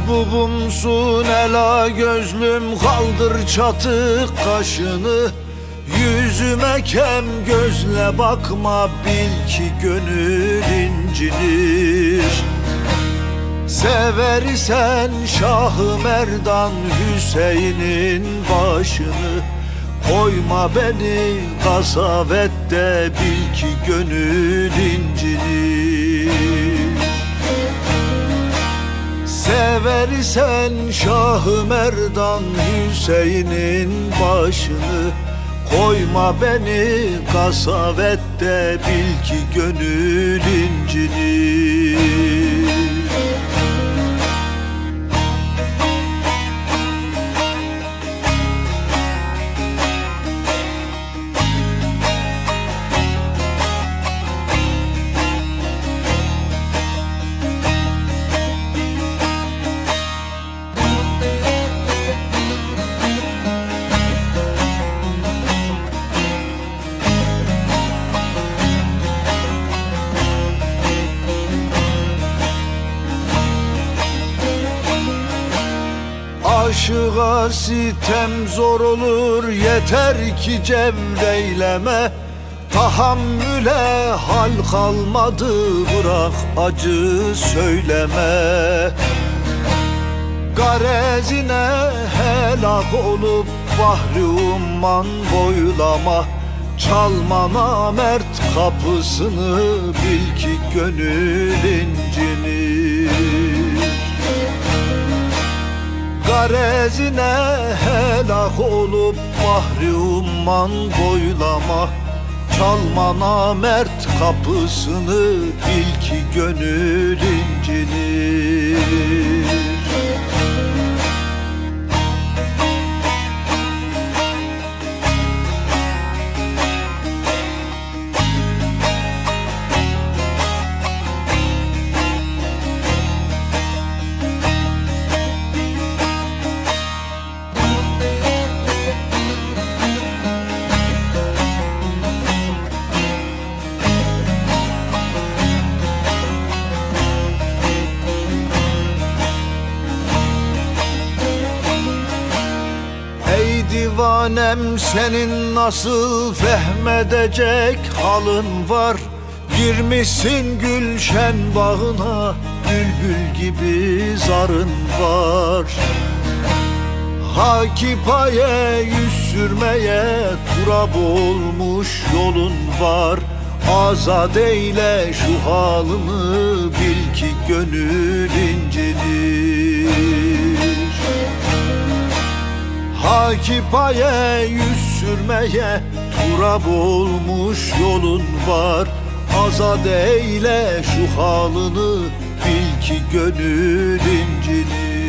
Mahbubumsun ela gözlüm, kaldır çatık kaşını. Yüzüme kem gözle bakma, bil ki gönül incinir. Seversen Şah-ı Merdan Hüseyin'in başını. Koyma beni kasavette, bil ki gönül incinir. Seversen Şah-ı Merdan Hüseyin'in başını. Koyma beni kasavette, bil ki gönül incinir. Aşığa sitem zor olur, yeter ki cevreyleme. Tahammüle hal kalmadı, bırak acı söyleme. Garezine helak olup bahri umman boylama. Çalma namert kapısını, bil ki gönül incinir. Garezine helak olup bahri umman boylama. Çalma namert kapısını, bil ki gönül incinir. Divanem, senin nasıl fehmedecek halın var? Girmişsin gülşen bağına, bülbül gibi zarın var. Hakipaye yüz sürmeye turab olmuş yolun var. Azad eyle şu halını, bil ki gönül incinir. Hakipaye yüz sürmeye turab olmuş yolun var. Azad eyle şu halını, bil ki gönül incinir.